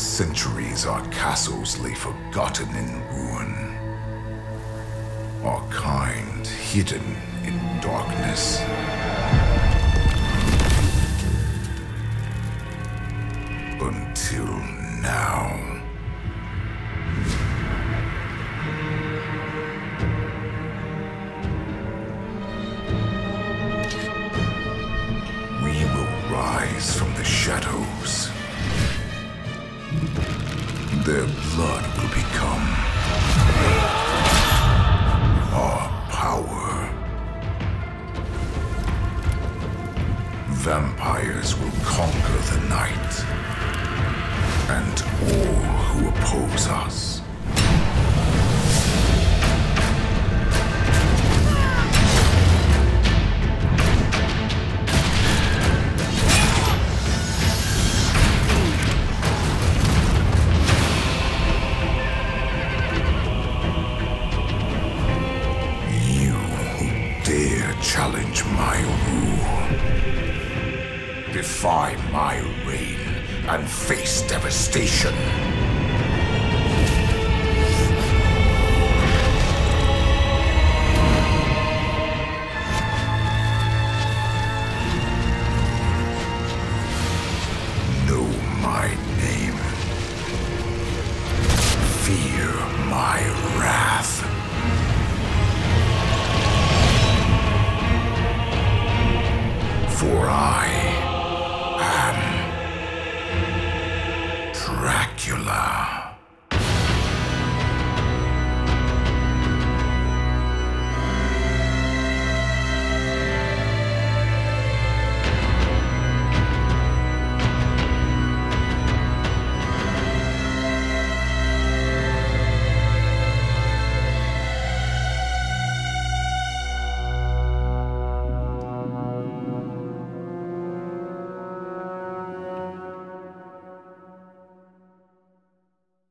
centuries our castles lay forgotten in ruin, our kind hidden in darkness. Until now. We will rise from the shadows. Their blood will become our power. Vampires will conquer the night, and all who oppose us. Dare challenge my rule, defy my reign, and face devastation.